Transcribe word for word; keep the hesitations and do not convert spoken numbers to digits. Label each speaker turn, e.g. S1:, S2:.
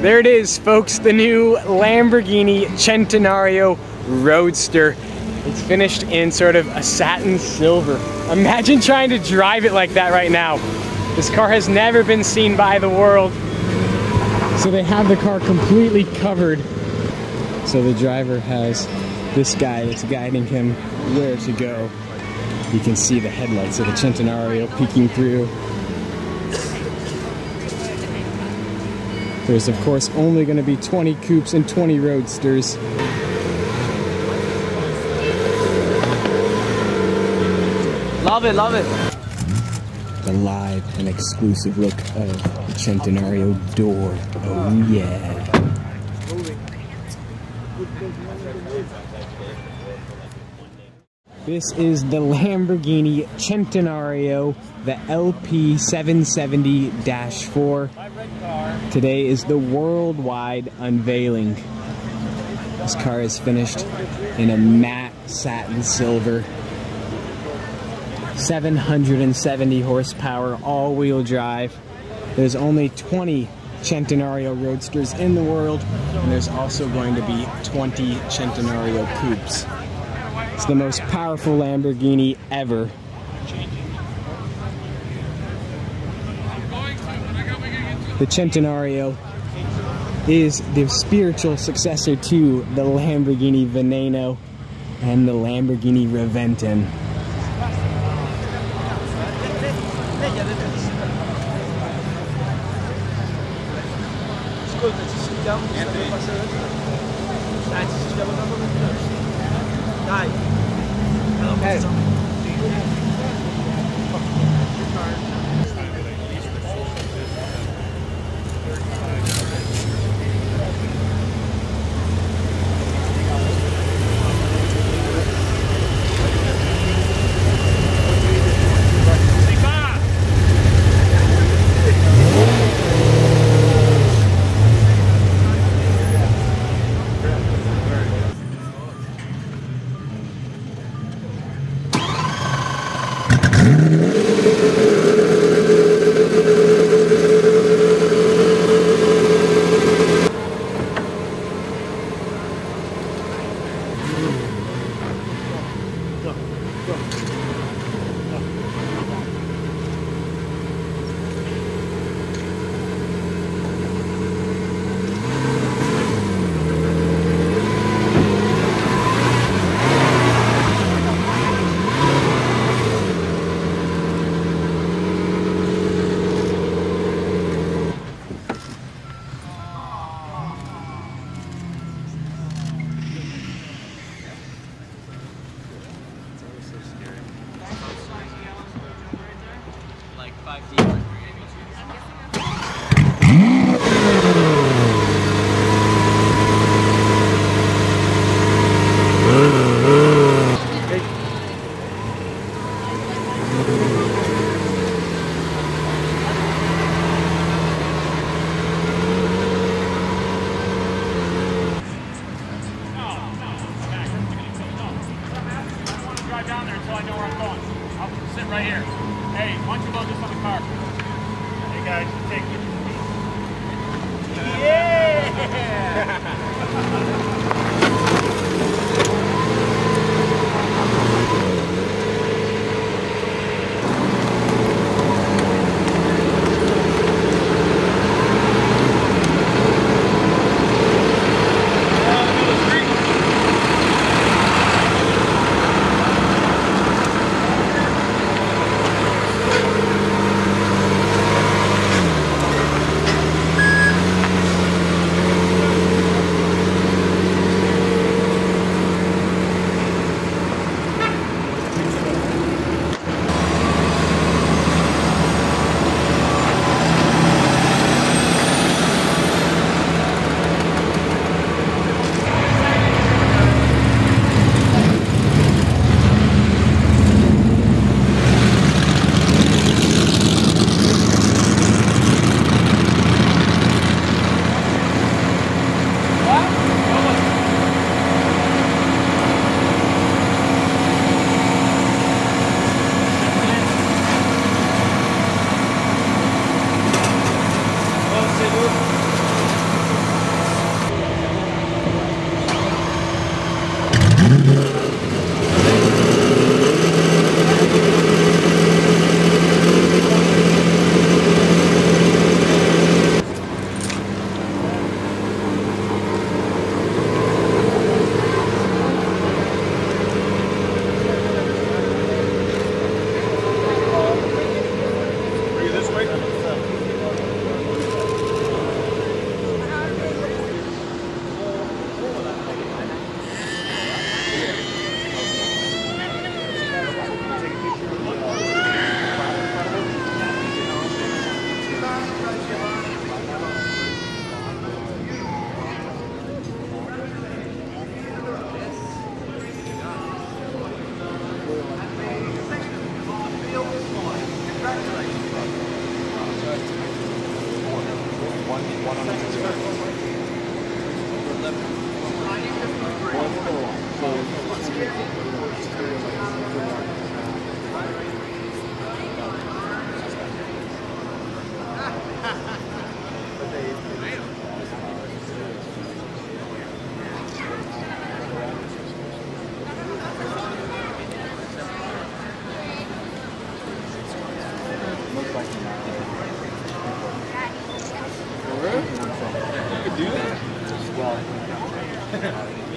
S1: There it is, folks, the new Lamborghini Centenario Roadster. It's finished in sort of a satin silver. Imagine trying to drive it like that right now. This car has never been seen by the world. So they have the car completely covered. So the driver has this guy that's guiding him where to go. You can see the headlights of the Centenario peeking through. There's of course only going to be twenty coupes and twenty roadsters.
S2: Love it, love it.
S1: The live and exclusive look of the Centenario door. Oh yeah. This is the Lamborghini Centenario, the L P seven seventy dash four. Today is the worldwide unveiling. This car is finished in a matte satin silver. seven hundred seventy horsepower, all-wheel drive. There's only twenty Centenario Roadsters in the world, and there's also going to be twenty Centenario Coupes. It's the most powerful Lamborghini ever. The Centenario is the spiritual successor to the Lamborghini Veneno and the Lamborghini Reventon.
S2: Ascolta, ci sentiamo, ci stiamo passando. Dai, ci sentiamo dopo. Dai. Eh.
S3: Down there until I know where I'm going. I'll sit right here. Hey, why don't you load this on the car? Hey guys, take it. Yeah!
S1: Yeah.